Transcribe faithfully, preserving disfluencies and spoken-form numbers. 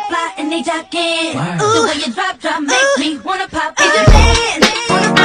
fly and they jockin'. Wow. The way you drop, drop, make me wanna pop it.